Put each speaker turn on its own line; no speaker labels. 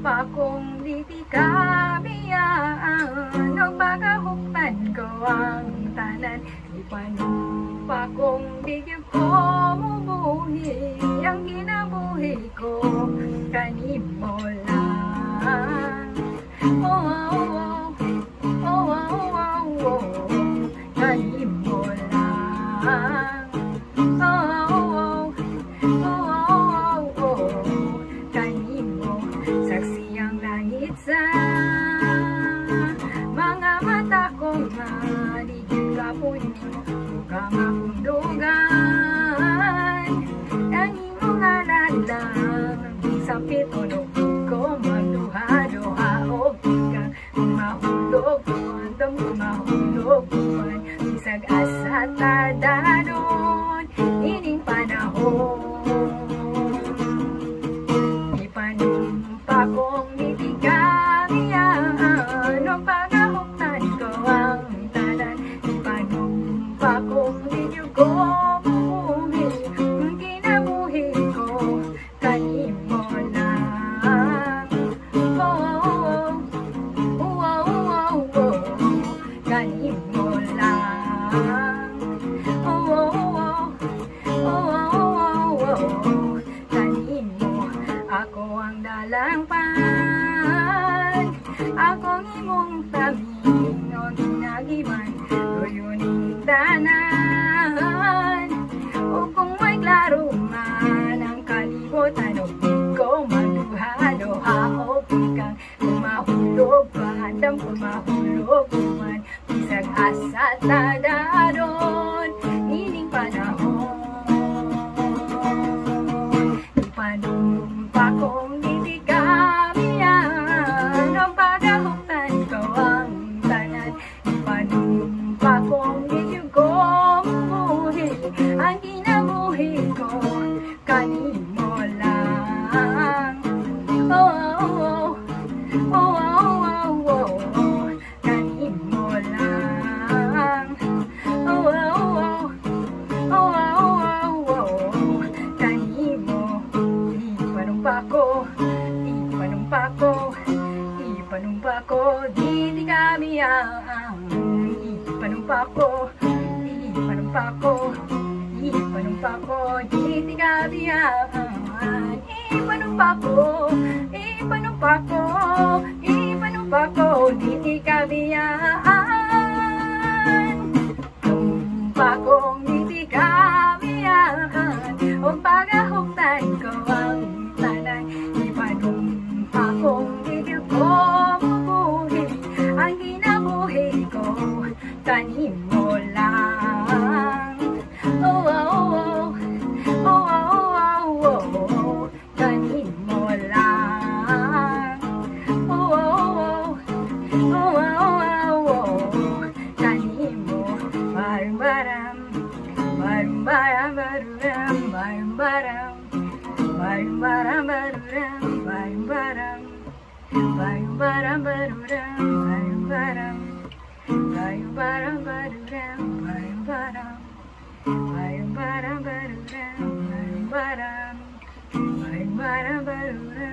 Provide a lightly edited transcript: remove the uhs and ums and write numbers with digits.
Pakong diti kabiyaan o pagahuktan ko ang tanan. Di panumpa kong di ko mubuhi ang kinabuhi ko kanimo lang. Oh, oh, oh, oh, oh, oh, oh, kanimo lang. Oh, oh, oh, oh, oh, oh, kanimo. Saksi ang langit sa mga mata ko nga ligid ka po nyo ka makundugan. Ang imong ngalan lang sa pitunog ko magduha-duha o bigang mahulog ko andam ko mahulog ko man bisag asa tadanon ining panahon. Ipanumpa kong nitigayan o pagahuktan ko ang tanan. Ipanumpa kong ninyo ko mubuhi ang kinabuhi ko kanimo lang. Oh, oh, oh, oh, oh, oh, kanimo lang. Oh, oh, oh, oh, oh, oh, oh, kanimo. Ako ang dalangpan, akong imong tabing o ginagiban, tuyuning tanan. O kung may klaro man ang kalibutan, o di ko magduha-duha o bigang kumahulog pa, andam kumahulog man, bisag asa tadaron ining panahon. Ipanumpa kong nitigayan o pagahuktan ko ang tanan. Ipanumpa kong ninyo ko mubuhi ang kinabuhi ko kanimo lang. Oh, oh, oh, oh, oh, oh, oh, kanimo lang. Oh, oh, oh, oh, oh, oh, oh, kanimo. Ipanumpa ko, ipanumpa ko, ipanumpa ko, diti kabiyaan. Ipanumpa ko, ipanumpa ko, ipanumpa ko, diti kabiyaan. Ipanumpa ko, ipanumpa ko, ipanumpa ko, diti kabiyaan. Tumpa kong diti kabiyaan o pagahuktan ko ang tanan. Ipanumpa kong diti ko mubuhi ang kinabuhi ko kanimo lang. Oh, oh, oh, oh, oh, oh, oh, kanimo lang. Oh, oh, oh, oh, oh, kanimo. Baram-baram, baram-baram, baram-baram, baram-baram, baram-baram, baram-baram, baram-baram, baram-baram, baram-baram, baram-baram, baram-baram, baram-baram, baram-baram, baram-baram.